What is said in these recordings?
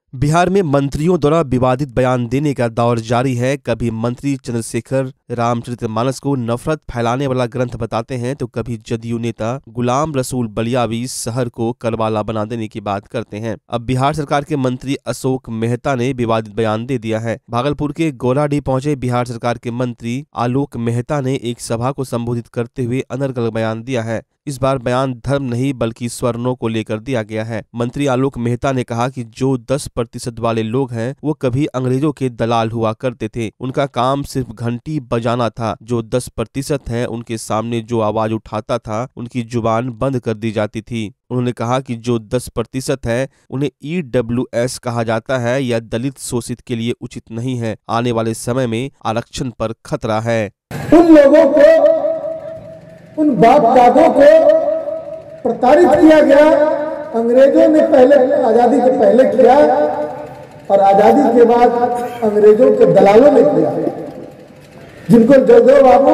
बिहार में मंत्रियों द्वारा विवादित बयान देने का दौर जारी है। कभी मंत्री चंद्रशेखर रामचरितमानस को नफरत फैलाने वाला ग्रंथ बताते हैं तो कभी जदयू नेता गुलाम रसूल बलियावी शहर को करबाला बना देने की बात करते हैं। अब बिहार सरकार के मंत्री अशोक मेहता ने विवादित बयान दे दिया है। भागलपुर के गोराडीह पहुंचे बिहार सरकार के मंत्री आलोक मेहता ने एक सभा को संबोधित करते हुए अनर्गल बयान दिया है। इस बार बयान धर्म नहीं बल्कि स्वर्णों को लेकर दिया गया है। मंत्री आलोक मेहता ने कहा कि जो 10% वाले लोग हैं वो कभी अंग्रेजों के दलाल हुआ करते थे। उनका काम सिर्फ घंटी बजाना था। जो 10% हैं उनके सामने जो आवाज उठाता था उनकी जुबान बंद कर दी जाती थी। उन्होंने कहा कि जो 10% है उन्हें EWS कहा जाता है या दलित शोषित के लिए उचित नहीं है। आने वाले समय में आरक्षण पर खतरा है। उन लोगों को, उन बाप दादों को प्रताड़ित किया गया। अंग्रेजों ने पहले आजादी के पहले किया और आजादी के बाद अंग्रेजों के दलालों ने किया। जिनको जगदेव बाबू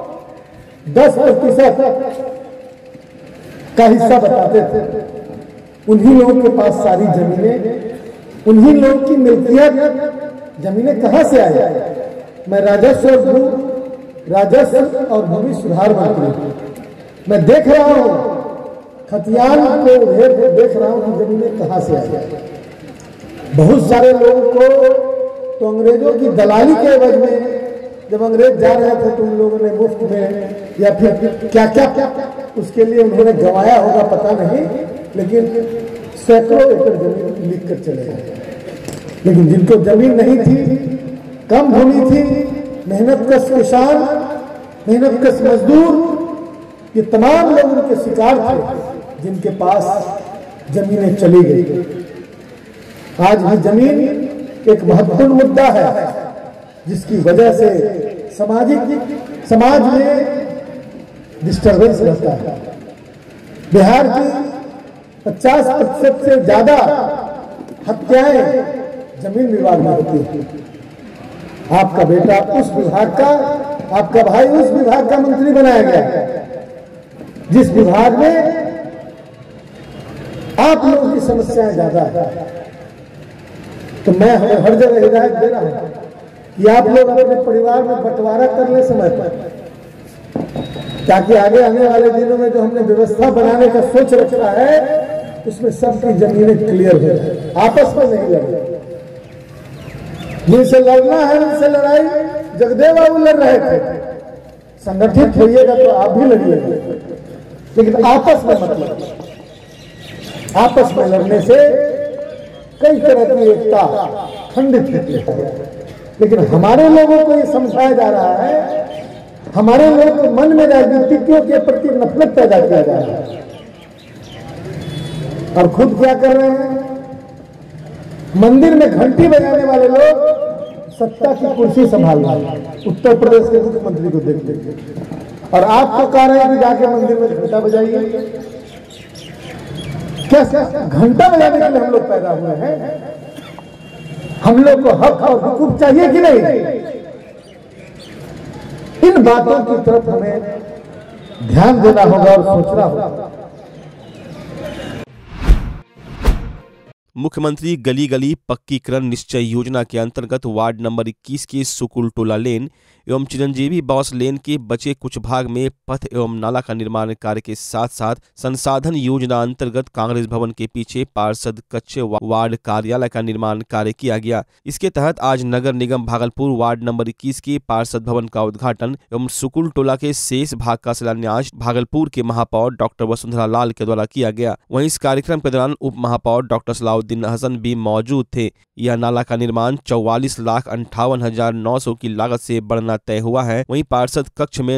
10% का हिस्सा बताते थे, उन्हीं लोगों के पास सारी जमीनें, उन्हीं लोगों की मिल्कियत। जमीनें कहां से आई? मैं राजस्व और भूमि सुधार मंत्री, मैं देख रहा हूं खतियान को देख रहा हूं कि जमीनें कहां से आई। बहुत सारे लोगों को तो अंग्रेजों की दलाली के एवज में, जब अंग्रेज जा रहे थे तो उन लोगों ने मुफ्त में या फिर क्या क्या उसके लिए उन्होंने गंवाया होगा पता नहीं, लेकिन सैकड़ों एकड़ जमीन लिख कर चले गए। लेकिन जिनको जमीन नहीं थी, कम भूमि थी, मेहनत कश किसान, मेहनत कश मजदूर, ये तमाम लोग उनके शिकार थे जिनके पास जमीनें चली गई। आज भी जमीन एक महत्वपूर्ण मुद्दा है जिसकी वजह से समाज में डिस्टर्बेंस रहता है। बिहार की 50% से ज्यादा हत्याएं जमीन विवाद में होती है। आपका बेटा उस विभाग का, आपका भाई उस विभाग का मंत्री बनाया गया जिस विभाग में आप लोगों की समस्याएं ज्यादा है। तो मैं हर जगह हिदायत दे रहा हूं कि आप लोग अपने परिवार में बंटवारा कर ले समय पर, ताकि आगे आने वाले दिनों में जो हमने व्यवस्था बनाने का सोच रखा है उसमें सबकी जमीनें क्लियर हो जाए, आपस में नहीं लड़े। जिनसे लड़ना है उनसे लड़ाई जगदेव बाबू लड़ रहे थे। संगठित होइएगा तो आप भी लड़िएगा, लेकिन आपस में मत लड़िए। आपस में लड़ने से कई तरह की एकता खंडित होती है। लेकिन हमारे लोगों को ये समझाया जा रहा है, हमारे लोगों के मन में राजनीतिज्ञों के प्रति नफरत पैदा किया जा रहा है। और खुद क्या कर रहे हैं? मंदिर में घंटी बजाने वाले लोग सत्ता की कुर्सी संभाल रहे हैं। उत्तर प्रदेश के मुख्यमंत्री को देख देखिए, और आपको कह रहे हैं कि जाके मंदिर में घंटा बजाइए। क्या घंटा बजाने के लिए हम लोग पैदा हुए हैं? हम लोग को हक और हुकूक चाहिए कि नहीं? इन बातों की तरफ हमें ध्यान देना होगा और सोचना होगा। मुख्यमंत्री गली गली पक्कीकरण निश्चय योजना के अंतर्गत वार्ड नंबर 21 के सुकुल टोला लेन एवं चिरंजीवी बॉस लेन के बचे कुछ भाग में पथ एवं नाला का निर्माण कार्य के साथ साथ संसाधन योजना अंतर्गत कांग्रेस भवन के पीछे पार्षद कच्चे वार्ड कार्यालय का निर्माण कार्य किया गया। इसके तहत आज नगर निगम भागलपुर वार्ड नंबर 21 के पार्षद भवन का उद्घाटन एवं सुकुल टोला के शेष भाग का शिलान्यास भागलपुर के महापौर डॉक्टर वसुंधरा लाल के द्वारा किया गया। वहीं इस कार्यक्रम के दौरान उप महापौर डॉक्टर सलाउद्दीन हसन भी मौजूद थे। यह नाला का निर्माण 44,58,900 की लागत से बढ़ना तय हुआ है। वहीं पार्षद कक्ष में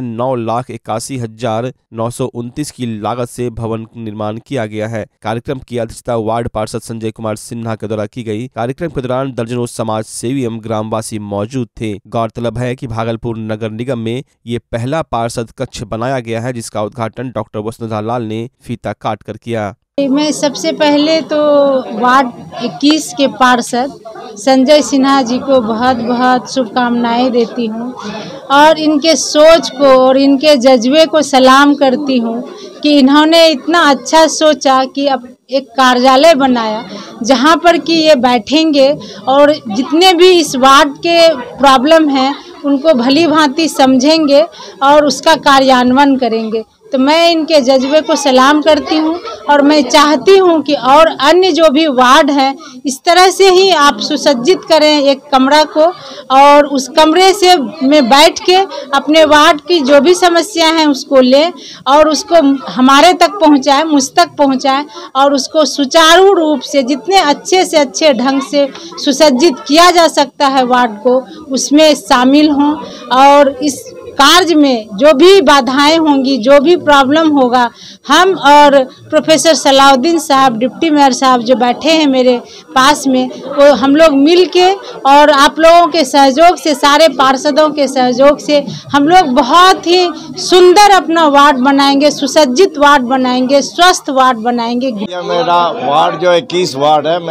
9,81,929 की लागत से भवन निर्माण किया गया है। कार्यक्रम की अध्यक्षता वार्ड पार्षद संजय कुमार सिन्हा के द्वारा की गई। कार्यक्रम के दौरान दर्जनों समाज सेवी एवं ग्रामवासी मौजूद थे। गौरतलब है कि भागलपुर नगर निगम में ये पहला पार्षद कक्ष बनाया गया है जिसका उद्घाटन डॉक्टर वसुंधरा लाल ने फीता काट कर किया। मैं सबसे पहले तो वार्ड 21 के पार्षद संजय सिन्हा जी को बहुत बहुत शुभकामनाएं देती हूं और इनके सोच को और इनके जज्बे को सलाम करती हूं कि इन्होंने इतना अच्छा सोचा कि अब एक कार्यालय बनाया जहाँ पर कि ये बैठेंगे और जितने भी इस वार्ड के प्रॉब्लम हैं उनको भली भांति समझेंगे और उसका कार्यान्वयन करेंगे। तो मैं इनके जज्बे को सलाम करती हूँ और मैं चाहती हूँ कि और अन्य जो भी वार्ड हैं इस तरह से ही आप सुसज्जित करें एक कमरा को और उस कमरे से में बैठ के अपने वार्ड की जो भी समस्या हैं उसको लें और उसको हमारे तक पहुँचाएं, मुझ तक पहुँचाएं और उसको सुचारू रूप से जितने अच्छे से अच्छे ढंग से सुसज्जित किया जा सकता है वार्ड को उसमें शामिल हों और इस कार्य में जो भी बाधाएं होंगी, जो भी प्रॉब्लम होगा, हम और प्रोफेसर सलाउद्दीन साहब, डिप्टी मेयर साहब जो बैठे हैं मेरे पास में, वो हम लोग मिल के और आप लोगों के सहयोग से, सारे पार्षदों के सहयोग से हम लोग बहुत ही सुंदर अपना वार्ड बनाएंगे, सुसज्जित वार्ड बनाएंगे, स्वस्थ वार्ड बनाएंगे। ये मेरा वार्ड जो 21 वार्ड है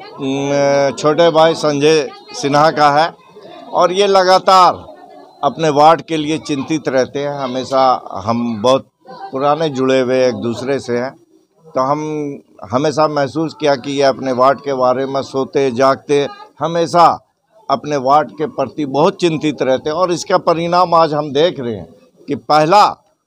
मेरे छोटे भाई संजय सिन्हा का है और ये लगातार अपने वार्ड के लिए चिंतित रहते हैं। हमेशा हम बहुत पुराने जुड़े हुए एक दूसरे से हैं, तो हम हमेशा महसूस किया कि ये अपने वार्ड के बारे में सोते जागते हमेशा अपने वार्ड के प्रति बहुत चिंतित रहते हैं और इसका परिणाम आज हम देख रहे हैं कि पहला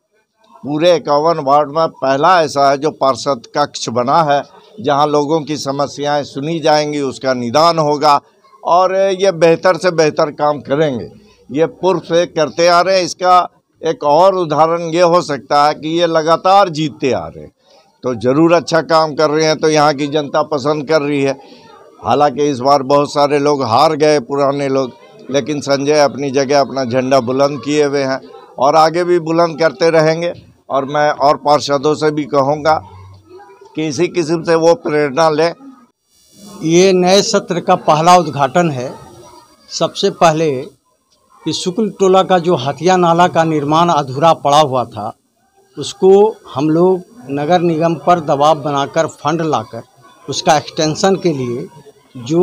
पूरे 51 वार्ड में पहला ऐसा है जो पार्षद कक्ष बना है जहां लोगों की समस्याएं सुनी जाएंगी, उसका निदान होगा और ये बेहतर से बेहतर काम करेंगे। ये पूर्व से करते आ रहे हैं। इसका एक और उदाहरण ये हो सकता है कि ये लगातार जीतते आ रहे हैं, तो ज़रूर अच्छा काम कर रहे हैं, तो यहाँ की जनता पसंद कर रही है। हालांकि इस बार बहुत सारे लोग हार गए, पुराने लोग, लेकिन संजय अपनी जगह अपना झंडा बुलंद किए हुए हैं और आगे भी बुलंद करते रहेंगे। और मैं और पार्षदों से भी कहूँगा कि इसी किस्म से वो प्रेरणा लें। ये नए सत्र का पहला उद्घाटन है। सबसे पहले कि शुक्ल टोला का जो हथिया नाला का निर्माण अधूरा पड़ा हुआ था उसको हम लोग नगर निगम पर दबाव बनाकर फंड लाकर उसका एक्सटेंशन के लिए जो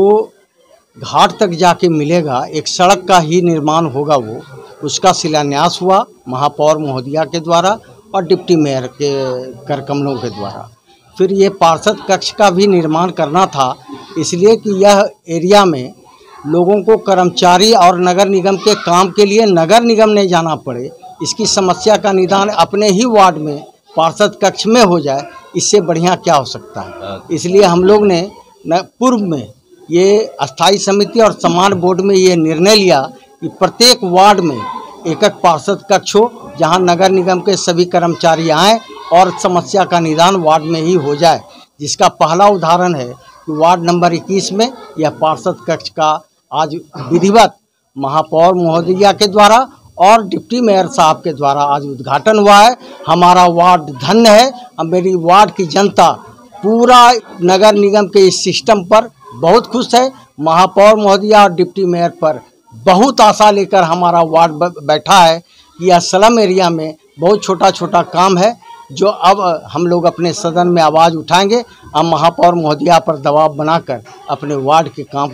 घाट तक जाके मिलेगा एक सड़क का ही निर्माण होगा, वो उसका शिलान्यास हुआ महापौर महोदया के द्वारा और डिप्टी मेयर के करकमलों के द्वारा। फिर ये पार्षद कक्ष का भी निर्माण करना था, इसलिए कि यह एरिया में लोगों को कर्मचारी और नगर निगम के काम के लिए नगर निगम नहीं जाना पड़े, इसकी समस्या का निदान अपने ही वार्ड में पार्षद कक्ष में हो जाए, इससे बढ़िया क्या हो सकता है। इसलिए हम लोग ने पूर्व में ये अस्थाई समिति और सम्मान बोर्ड में ये निर्णय लिया कि प्रत्येक वार्ड में एक एक पार्षद कक्ष हो जहां नगर निगम के सभी कर्मचारी आएँ और समस्या का निदान वार्ड में ही हो जाए, जिसका पहला उदाहरण है कि वार्ड नंबर 21 में यह पार्षद कक्ष का आज विधिवत महापौर महोदया के द्वारा और डिप्टी मेयर साहब के द्वारा आज उद्घाटन हुआ है। हमारा वार्ड धन्य है। मेरी वार्ड की जनता पूरा नगर निगम के इस सिस्टम पर बहुत खुश है। महापौर महोदया और डिप्टी मेयर पर बहुत आशा लेकर हमारा वार्ड बैठा है। यह स्लम एरिया में बहुत छोटा छोटा काम है जो अब हम लोग अपने सदन में आवाज़ उठाएंगे। अब महापौर महोदया पर दबाव बनाकर अपने वार्ड के काम।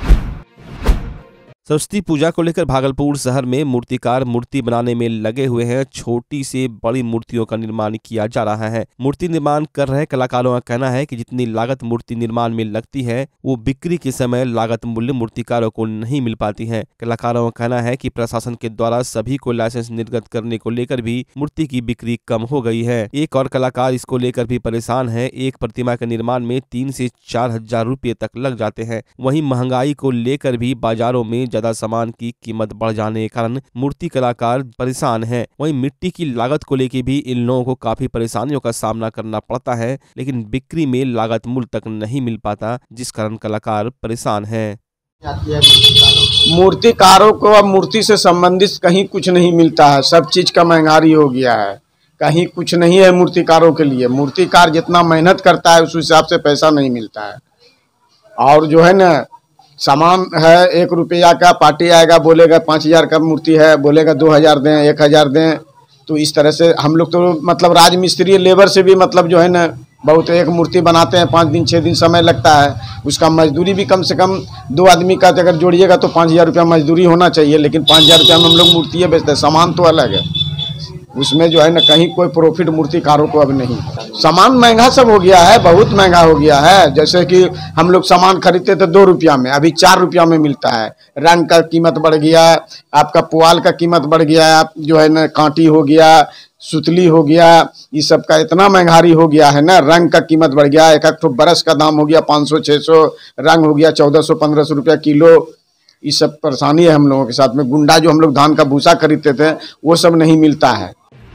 सरस्वती पूजा को लेकर भागलपुर शहर में मूर्तिकार मूर्ति बनाने में लगे हुए हैं। छोटी से बड़ी मूर्तियों का निर्माण किया जा रहा है। मूर्ति निर्माण कर रहे कलाकारों का कहना है कि जितनी लागत मूर्ति निर्माण में लगती है वो बिक्री के समय लागत मूल्य मूर्तिकारों को नहीं मिल पाती है। कलाकारों का कहना है कि प्रशासन के द्वारा सभी को लाइसेंस निर्गत करने को लेकर भी मूर्ति की बिक्री कम हो गई है। एक और कलाकार इसको लेकर भी परेशान है। एक प्रतिमा के निर्माण में 3 से 4 हजार रुपये तक लग जाते हैं। वहीं महंगाई को लेकर भी बाजारों में ज्यादा सामान की कीमत बढ़ जाने के कारण मूर्ति कलाकार परेशान हैं। वहीं मिट्टी की लागत को लेकर भी इन लोगों को काफी परेशानियों का सामना करना पड़ता है, लेकिन बिक्री में लागत मूल्य तक नहीं मिल पाता, जिस कारण कलाकार परेशान हैं। मूर्तिकारों को अब मूर्ति से संबंधित कहीं कुछ नहीं मिलता है। सब चीज का महंगाई हो गया है, कहीं कुछ नहीं है मूर्तिकारों के लिए। मूर्तिकार जितना मेहनत करता है उस हिसाब से पैसा नहीं मिलता है। और जो है ना, सामान है 1 रुपया का, पार्टी आएगा बोलेगा 5000 का मूर्ति है, बोलेगा 2000 दें, 1000 दें। तो इस तरह से हम लोग तो मतलब राजमिस्त्री लेबर से भी मतलब जो है ना बहुत, एक मूर्ति बनाते हैं 5 दिन 6 दिन समय लगता है। उसका मजदूरी भी कम से कम 2 आदमी का अगर जोड़िएगा तो 5000 रुपया मजदूरी होना चाहिए, लेकिन 5000 रुपया में हम लोग मूर्तियाँ बेचते हैं। सामान तो अलग है, उसमें जो है ना कहीं कोई प्रॉफिट मूर्तिकारों को अब नहीं। सामान महंगा सब हो गया है, बहुत महंगा हो गया है। जैसे कि हम लोग सामान खरीदते थे 2 रुपया में, अभी 4 रुपया में मिलता है। रंग का कीमत बढ़ गया, आपका पुआल का कीमत बढ़ गया, आप जो है ना कांटी हो गया, सुतली हो गया, ये सब का इतना महंगाई हो गया है ना। रंग का कीमत बढ़ गया, एक एक बरस का दाम हो गया 500-600, रंग हो गया 1400-1500 रुपया किलो। ये सब परेशानी है हम लोगों के साथ में। गुंडा जो हम लोग धान का भूसा खरीदते थे वो सब नहीं मिलता है।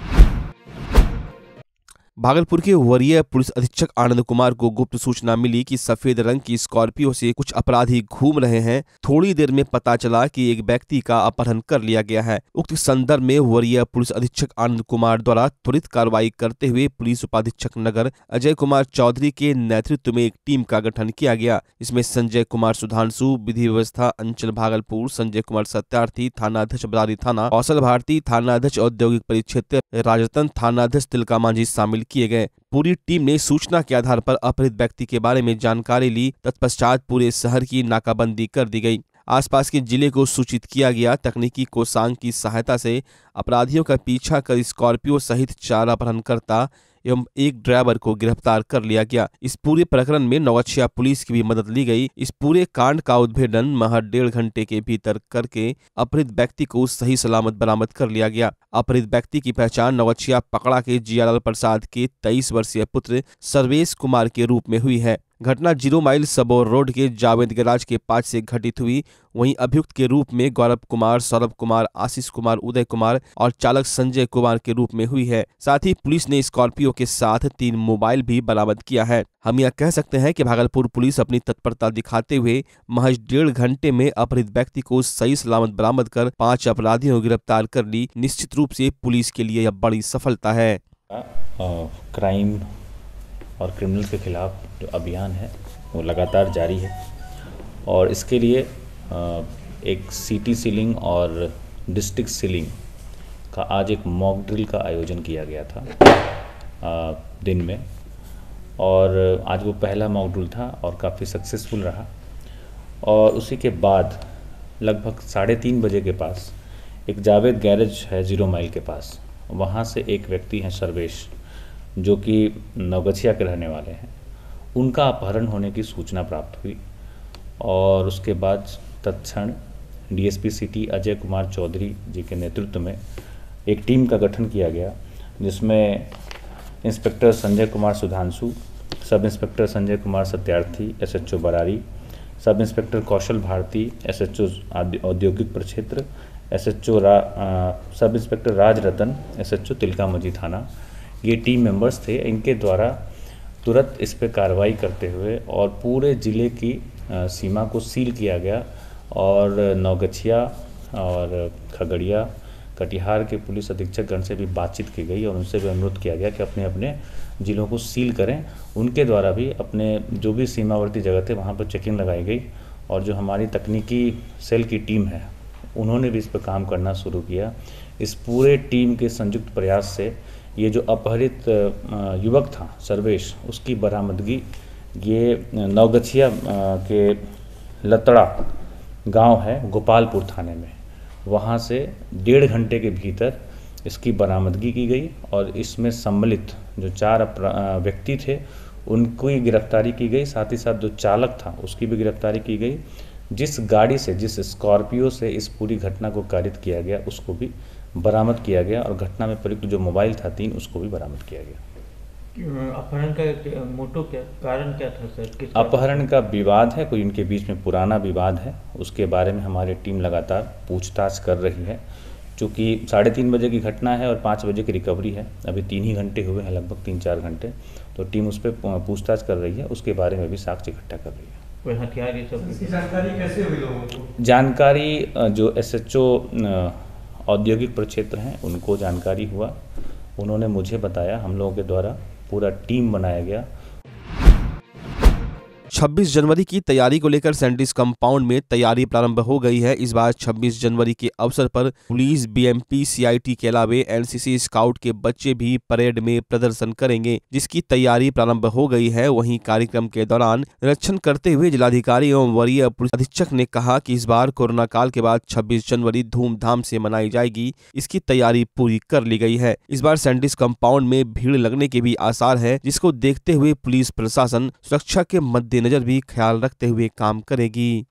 भागलपुर के वरीय पुलिस अधीक्षक आनंद कुमार को गुप्त सूचना मिली कि सफेद रंग की स्कॉर्पियो से कुछ अपराधी घूम रहे हैं। थोड़ी देर में पता चला कि एक व्यक्ति का अपहरण कर लिया गया है। उक्त संदर्भ में वरीय पुलिस अधीक्षक आनंद कुमार द्वारा त्वरित कार्रवाई करते हुए पुलिस उपाधीक्षक नगर अजय कुमार चौधरी के नेतृत्व में एक टीम का गठन किया गया। इसमें संजय कुमार सुधांशु, विधि व्यवस्था अंचल भागलपुर, संजय कुमार सत्यार्थी थानाध्यक्ष बरारी थाना, कौशल भारती थानाध्यक्ष औद्योगिक परिक्षेत्र, राजरतन थानाध्यक्ष तिलका मांझी शामिल किए गए। पूरी टीम ने सूचना के आधार पर अपहृत व्यक्ति के बारे में जानकारी ली। तत्पश्चात पूरे शहर की नाकाबंदी कर दी गई। आसपास के जिले को सूचित किया गया। तकनीकी कोषांग की सहायता से अपराधियों का पीछा कर स्कॉर्पियो सहित 4 अपहरणकर्ता एवं एक ड्राइवर को गिरफ्तार कर लिया गया। इस पूरे प्रकरण में नौगछिया पुलिस की भी मदद ली गई। इस पूरे कांड का उद्भेदन महज 1.5 घंटे के भीतर करके अपहृत व्यक्ति को सही सलामत बरामद कर लिया गया। अपहृत व्यक्ति की पहचान नौगछिया पकड़ा के जियालाल प्रसाद के 23 वर्षीय पुत्र सर्वेश कुमार के रूप में हुई है। घटना 0 माइल सबौर रोड के जावेद गैराज के पास से घटित हुई। वहीं अभियुक्त के रूप में गौरव कुमार, सौरभ कुमार, आशीष कुमार, उदय कुमार और चालक संजय कुमार के रूप में हुई है। साथ ही पुलिस ने स्कॉर्पियो के साथ 3 मोबाइल भी बरामद किया है। हम यह कह सकते हैं कि भागलपुर पुलिस अपनी तत्परता दिखाते हुए महज 1.5 घंटे में अपहृत व्यक्ति को सही सलामत बरामद कर 5 अपराधियों को गिरफ्तार कर ली। निश्चित रूप से पुलिस के लिए यह बड़ी सफलता है। क्राइम और क्रिमिनल के खिलाफ जो अभियान है वो लगातार जारी है और इसके लिए एक सिटी सीलिंग और डिस्ट्रिक्ट सीलिंग का आज एक मॉक ड्रिल का आयोजन किया गया था दिन में। और आज वो पहला मॉक ड्रिल था और काफ़ी सक्सेसफुल रहा। और उसी के बाद लगभग 3:30 बजे के पास एक जावेद गैरेज है 0 माइल के पास, वहाँ से एक व्यक्ति हैं सर्वेश, जो कि नौगछिया के रहने वाले हैं, उनका अपहरण होने की सूचना प्राप्त हुई। और उसके बाद तत्क्षण डीएसपी सिटी अजय कुमार चौधरी जी के नेतृत्व में एक टीम का गठन किया गया, जिसमें inspector Sanjay Kumar Sudhanshu, sub inspector Sanjay Kumar Satyarthi SHO Barari, sub inspector Kaushal Bharti SHO औद्योगिक प्रक्षेत्र, SHO sub inspector Rajratan SHO Tilka Manjhi थाना, ये टीम मेंबर्स थे। इनके द्वारा तुरंत इस पर कार्रवाई करते हुए और पूरे ज़िले की सीमा को सील किया गया और नौगछिया और खगड़िया, कटिहार के पुलिस अधीक्षक गण से भी बातचीत की गई और उनसे भी अनुरोध किया गया कि अपने अपने ज़िलों को सील करें। उनके द्वारा भी अपने जो भी सीमावर्ती जगह थे वहाँ पर चेकिंग लगाई गई और जो हमारी तकनीकी सेल की टीम है उन्होंने भी इस पर काम करना शुरू किया। इस पूरे टीम के संयुक्त प्रयास से ये जो अपहरित युवक था सर्वेश, उसकी बरामदगी ये नौगछिया के लतड़ा गांव है गोपालपुर थाने में, वहां से 1.5 घंटे के भीतर इसकी बरामदगी की गई और इसमें सम्मिलित जो 4 व्यक्ति थे उनकी गिरफ्तारी की गई। साथ ही साथ जो चालक था उसकी भी गिरफ्तारी की गई। जिस गाड़ी से, जिस स्कॉर्पियो से इस पूरी घटना को कारित किया गया उसको भी बरामद किया गया और घटना में प्रयुक्त जो मोबाइल था 3 उसको भी बरामद किया गया। अपहरण का मोटो क्या, कारण क्या था सर? अपहरण का विवाद है, कोई इनके बीच में पुराना विवाद है, उसके बारे में हमारी टीम लगातार पूछताछ कर रही है। चूँकि 3:30 बजे की घटना है और 5 बजे की रिकवरी है, अभी 3 ही घंटे हुए हैं, लगभग 3-4 घंटे, तो टीम उस पर पूछताछ कर रही है, उसके बारे में भी साक्ष्य इकट्ठा कर रही है। कोई हथियार ये सब? इसकी जानकारी कैसे हुई लोगों को? जानकारी जो एसएचओ औद्योगिक प्रक्षेत्र हैं उनको जानकारी हुआ, उन्होंने मुझे बताया, हम लोगों के द्वारा पूरा टीम बनाया गया। 26 जनवरी की तैयारी को लेकर सैंडिस कंपाउंड में तैयारी प्रारंभ हो गई है। इस बार 26 जनवरी के अवसर पर पुलिस, बीएमपी, सीआईटी के अलावा एनसीसी स्काउट के बच्चे भी परेड में प्रदर्शन करेंगे, जिसकी तैयारी प्रारंभ हो गई है। वहीं कार्यक्रम के दौरान निरीक्षण करते हुए जिलाधिकारी एवं वरीय पुलिस अधीक्षक ने कहा कि इस बार कोरोना काल के बाद 26 जनवरी धूमधाम से मनाई जाएगी, इसकी तैयारी पूरी कर ली गई है। इस बार सैंडिस कंपाउंड में भीड़ लगने के भी आसार है, जिसको देखते हुए पुलिस प्रशासन सुरक्षा के मद्देनजर भी ख्याल रखते हुए काम करेगी।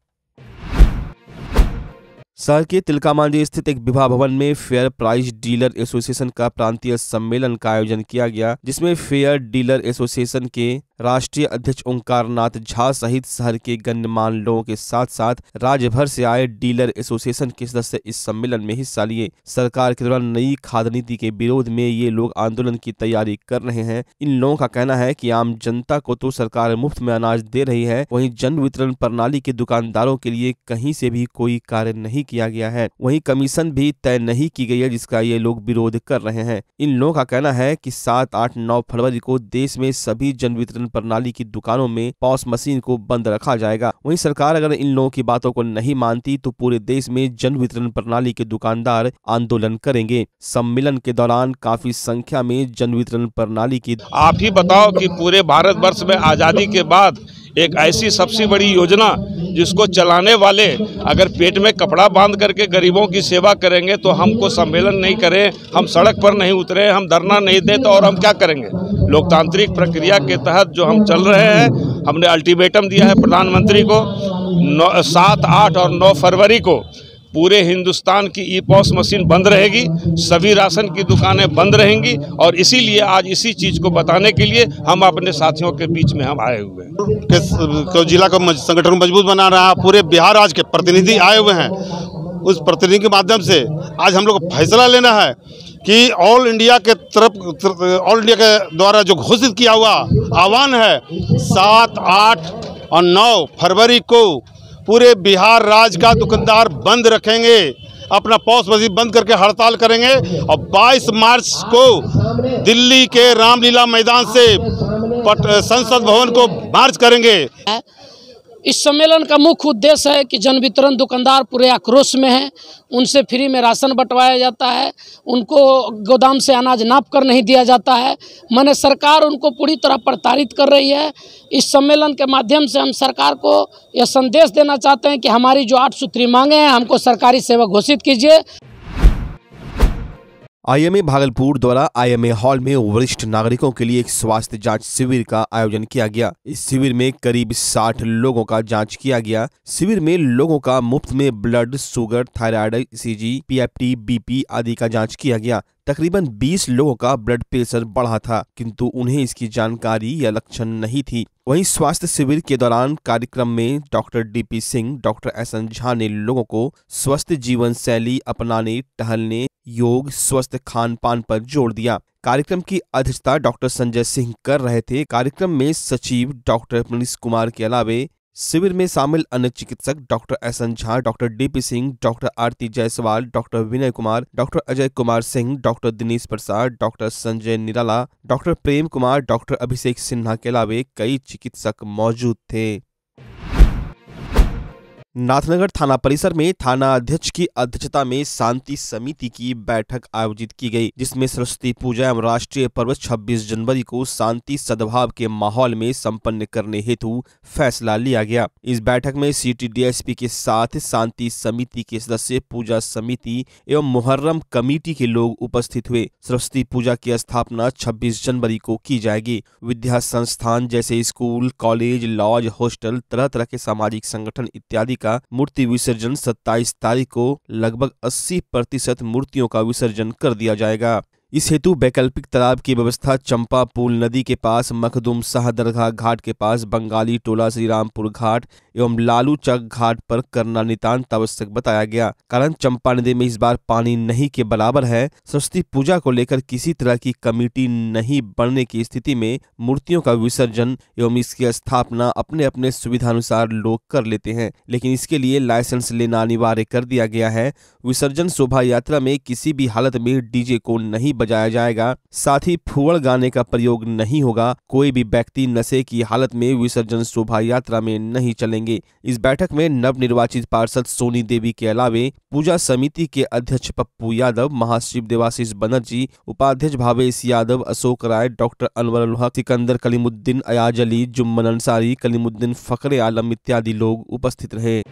शहर के तिलकामांझी स्थित एक विवाह भवन में फेयर प्राइस डीलर एसोसिएशन का प्रांतीय सम्मेलन का आयोजन किया गया, जिसमें फेयर डीलर एसोसिएशन के राष्ट्रीय अध्यक्ष ओंकार नाथ झा सहित शहर के गण्यमान्य लोगों के साथ साथ राज्य भर से आए डीलर एसोसिएशन के सदस्य इस सम्मेलन में हिस्सा लिए। सरकार के द्वारा नई खाद्य नीति के विरोध में ये लोग आंदोलन की तैयारी कर रहे हैं। इन लोगों का कहना है कि आम जनता को तो सरकार मुफ्त में अनाज दे रही है, वहीं जन वितरण प्रणाली के दुकानदारों के लिए कहीं से भी कोई कार्य नहीं किया गया है, वहीं कमीशन भी तय नहीं की गई है, जिसका ये लोग विरोध कर रहे हैं। इन लोगों का कहना है कि 7, 8, 9 फरवरी को देश में सभी जन वितरण प्रणाली की दुकानों में पॉस मशीन को बंद रखा जाएगा। वहीं सरकार अगर इन लोगों की बातों को नहीं मानती तो पूरे देश में जन वितरण प्रणाली के दुकानदार आंदोलन करेंगे। सम्मेलन के दौरान काफी संख्या में जन वितरण प्रणाली की आप ही बताओ कि पूरे भारतवर्ष में आजादी के बाद एक ऐसी सबसे बड़ी योजना जिसको चलाने वाले अगर पेट में कपड़ा बांध करके गरीबों की सेवा करेंगे तो हमको सम्मेलन नहीं करें, हम सड़क पर नहीं उतरे, हम धरना नहीं दें तो और हम क्या करेंगे। लोकतांत्रिक प्रक्रिया के तहत जो हम चल रहे हैं, हमने अल्टीमेटम दिया है प्रधानमंत्री को 7, 8 और 9 फरवरी को पूरे हिंदुस्तान की ई पॉस मशीन बंद रहेगी, सभी राशन की दुकानें बंद रहेंगी और इसीलिए आज इसी चीज़ को बताने के लिए हम अपने साथियों के बीच में हम आए हुए हैं। जिला का संगठन मजबूत बना रहा है, पूरे बिहार राज्य के प्रतिनिधि आए हुए हैं। उस प्रतिनिधि के माध्यम से आज हम लोग को फैसला लेना है कि ऑल इंडिया के द्वारा जो घोषित किया हुआ आह्वान है 7, 8 और 9 फरवरी को पूरे बिहार राज्य का दुकानदार बंद रखेंगे, अपना पॉस मशीन बंद करके हड़ताल करेंगे और 22 मार्च को दिल्ली के रामलीला मैदान से संसद भवन को मार्च करेंगे। इस सम्मेलन का मुख्य उद्देश्य है कि जन वितरण दुकानदार पूरे आक्रोश में हैं, उनसे फ्री में राशन बंटवाया जाता है, उनको गोदाम से अनाज नाप कर नहीं दिया जाता है, माने सरकार उनको पूरी तरह प्रताड़ित कर रही है। इस सम्मेलन के माध्यम से हम सरकार को यह संदेश देना चाहते हैं कि हमारी जो 8 सूत्री मांगे हैं, हमको सरकारी सेवा घोषित कीजिए। आईएमए भागलपुर द्वारा आईएमए हॉल में वरिष्ठ नागरिकों के लिए एक स्वास्थ्य जांच शिविर का आयोजन किया गया। इस शिविर में करीब 60 लोगों का जांच किया गया। शिविर में लोगों का मुफ्त में blood, sugar, thyroid, ECG, PFT, BP आदि का जांच किया गया। तकरीबन 20 लोगों का ब्लड प्रेशर बढ़ा था, किंतु उन्हें इसकी जानकारी या लक्षण नहीं थी। वहीं स्वास्थ्य शिविर के दौरान कार्यक्रम में doctor DP Singh, doctor SN Jha ने लोगों को स्वस्थ जीवन शैली अपनाने, टहलने, योग, स्वस्थ खान पान पर जोर दिया। कार्यक्रम की अध्यक्षता डॉक्टर संजय सिंह कर रहे थे। कार्यक्रम में सचिव डॉक्टर मनीष कुमार के अलावे शिविर में शामिल अन्य चिकित्सक doctor SN Jha, doctor DP Singh, doctor Aarti Jaiswal, doctor Vinay Kumar, doctor Ajay Kumar Singh, doctor Dinesh Prasad, doctor Sanjay Nirala, doctor Prem Kumar, doctor Abhishek Sinha के अलावे कई चिकित्सक मौजूद थे। नाथनगर थाना परिसर में थाना अध्यक्ष की अध्यक्षता में शांति समिति की बैठक आयोजित की गई, जिसमें सरस्वती पूजा एवं राष्ट्रीय पर्व 26 जनवरी को शांति सद्भाव के माहौल में संपन्न करने हेतु फैसला लिया गया। इस बैठक में सिटी डीएसपी के साथ शांति समिति के सदस्य, पूजा समिति एवं मुहर्रम कमेटी के लोग उपस्थित हुए। सरस्वती पूजा की स्थापना 26 जनवरी को की जाएगी। विद्या संस्थान जैसे स्कूल, कॉलेज, लॉज, हॉस्टल, तरह तरह के सामाजिक संगठन इत्यादि का मूर्ति विसर्जन 27 तारीख को लगभग 80% मूर्तियों का विसर्जन कर दिया जाएगा। इस हेतु वैकल्पिक तालाब की व्यवस्था चंपा पुल नदी के पास, मखदूम शाह दरगाह घाट के पास, बंगाली टोला, श्रीरामपुर घाट, एवं लालू चक घाट पर करना नितांत आवश्यक बताया गया। कारण चंपा नदी में इस बार पानी नहीं के बराबर है। सरस्वती पूजा को लेकर किसी तरह की कमेटी नहीं बनने की स्थिति में मूर्तियों का विसर्जन एवं इसकी स्थापना अपने अपने सुविधानुसार लोग कर लेते हैं, लेकिन इसके लिए लाइसेंस लेना अनिवार्य कर दिया गया है। विसर्जन शोभा यात्रा में किसी भी हालत में डीजे को नहीं बजाया जाएगा, साथ ही फुवड़ गाने का प्रयोग नहीं होगा। कोई भी व्यक्ति नशे की हालत में विसर्जन शोभा यात्रा में नहीं चलेंगे। इस बैठक में नवनिर्वाचित पार्षद सोनी देवी के अलावे पूजा समिति के अध्यक्ष पप्पू यादव, महासचिव देवाशीष बनर्जी, उपाध्यक्ष भावेश यादव, अशोक राय, डॉक्टर अनवर उल हक, सिकंदर कलीमुद्दीन, अयाज अली, जुम्मन अंसारी, कलीमुद्दीन फखरे आलम इत्यादि लोग उपस्थित रहे।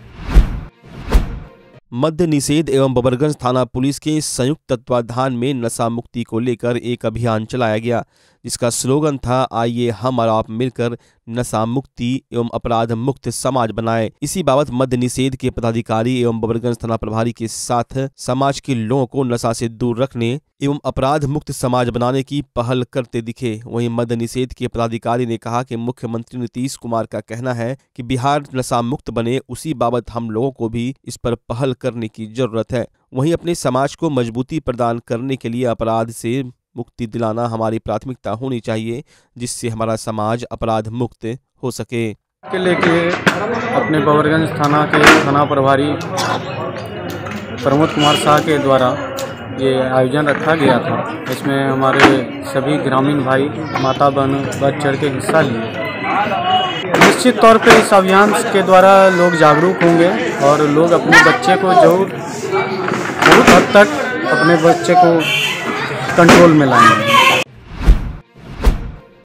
मद्य निषेध एवं बबरगंज थाना पुलिस के संयुक्त तत्वाधान में नशा मुक्ति को लेकर एक अभियान चलाया गया, जिसका स्लोगन था, आइए हम और आप मिलकर नशा मुक्ति एवं अपराध मुक्त समाज बनाए। इसी बाबत मद्य निषेध के पदाधिकारी एवं बबरगंज थाना प्रभारी के साथ समाज के लोगों को नशा से दूर रखने एवं अपराध मुक्त समाज बनाने की पहल करते दिखे। वहीं मद्य निषेध के पदाधिकारी ने कहा कि मुख्यमंत्री नीतीश कुमार का कहना है कि बिहार नशा मुक्त बने, उसी बाबत हम लोगों को भी इस पर पहल करने की जरूरत है। वहीं अपने समाज को मजबूती प्रदान करने के लिए अपराध से मुक्ति दिलाना हमारी प्राथमिकता होनी चाहिए, जिससे हमारा समाज अपराध मुक्त हो सके। के लेके अपने बबरगंज थाना के थाना प्रभारी प्रमोद कुमार शाह के द्वारा ये आयोजन रखा गया था। इसमें हमारे सभी ग्रामीण भाई माता बहन बढ़ चढ़ के हिस्सा लिए। निश्चित तौर पे इस अभियान के द्वारा लोग जागरूक होंगे और लोग अपने बच्चे को बहुत हद तक अपने बच्चे को कंट्रोल में लाएंगे।